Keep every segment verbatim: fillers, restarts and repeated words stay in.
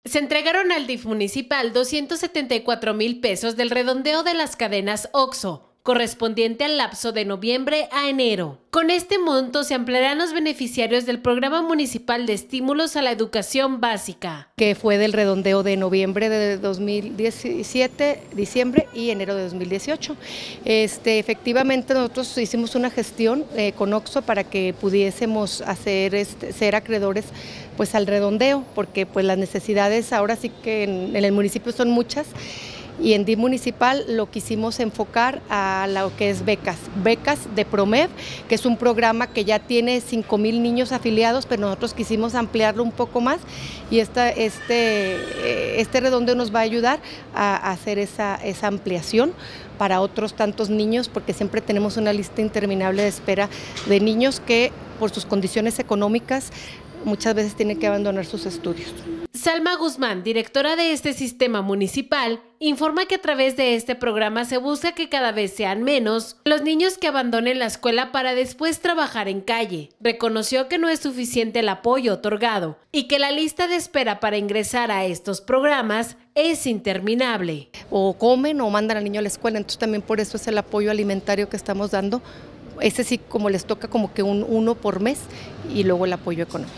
Se entregaron al D I F municipal doscientos setenta y cuatro mil pesos del redondeo de las cadenas OXXO, correspondiente al lapso de noviembre a enero. Con este monto se ampliarán los beneficiarios del Programa Municipal de Estímulos a la Educación Básica, que fue del redondeo de noviembre de dos mil diecisiete, diciembre y enero de dos mil dieciocho. Este, efectivamente nosotros hicimos una gestión eh, con OXXO para que pudiésemos hacer este, ser acreedores pues al redondeo, porque pues las necesidades ahora sí que en, en el municipio son muchas. Y en D I F municipal lo quisimos enfocar a lo que es becas, becas de PROMEV, que es un programa que ya tiene cinco mil niños afiliados, pero nosotros quisimos ampliarlo un poco más y esta, este, este redondeo nos va a ayudar a hacer esa, esa ampliación para otros tantos niños, porque siempre tenemos una lista interminable de espera de niños que por sus condiciones económicas muchas veces tienen que abandonar sus estudios. Salma Guzmán, directora de este sistema municipal, informa que a través de este programa se busca que cada vez sean menos los niños que abandonen la escuela para después trabajar en calle. Reconoció que no es suficiente el apoyo otorgado y que la lista de espera para ingresar a estos programas es interminable. O comen o mandan al niño a la escuela, entonces también por eso es el apoyo alimentario que estamos dando. Ese sí, como les toca como que un uno por mes y luego el apoyo económico.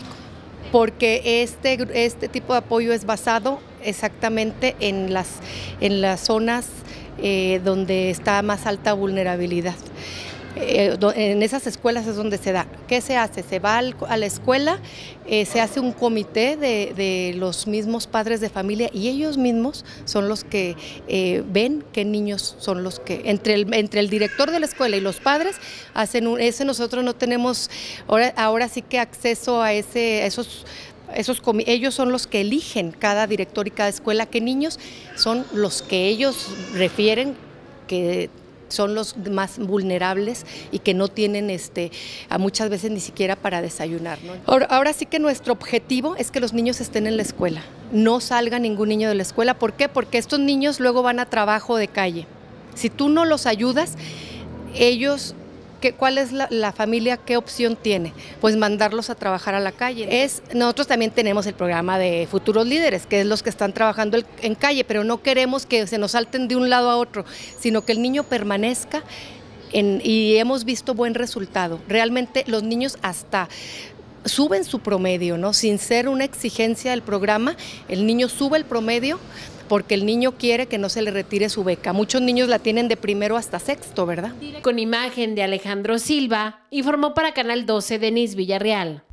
Porque este, este tipo de apoyo es basado exactamente en las, en las zonas eh, donde está más alta vulnerabilidad. Eh, en esas escuelas es donde se da. ¿Qué se hace? Se va al, a la escuela, eh, se hace un comité de, de los mismos padres de familia y ellos mismos son los que eh, ven qué niños son los que, entre el, entre el director de la escuela y los padres, hacen un, ese nosotros no tenemos ahora, ahora sí que acceso a, ese, a esos... Esos, ellos son los que eligen cada director y cada escuela, qué niños son los que ellos refieren que son los más vulnerables y que no tienen este, a muchas veces ni siquiera para desayunar, ¿no? Ahora, ahora sí que nuestro objetivo es que los niños estén en la escuela, no salga ningún niño de la escuela. ¿Por qué? Porque estos niños luego van a trabajo de calle. Si tú no los ayudas, ellos... ¿Qué, ¿Cuál es la, la familia? ¿Qué opción tiene? Pues mandarlos a trabajar a la calle. Es, nosotros también tenemos el programa de Futuros Líderes, que es los que están trabajando el, en calle, pero no queremos que se nos salten de un lado a otro, sino que el niño permanezca en, y hemos visto buen resultado. Realmente los niños hasta suben su promedio, ¿no? Sin ser una exigencia del programa, el niño sube el promedio porque el niño quiere que no se le retire su beca. Muchos niños la tienen de primero hasta sexto, ¿verdad? Con imagen de Alejandro Silva, informó para Canal doce Denise Villarreal.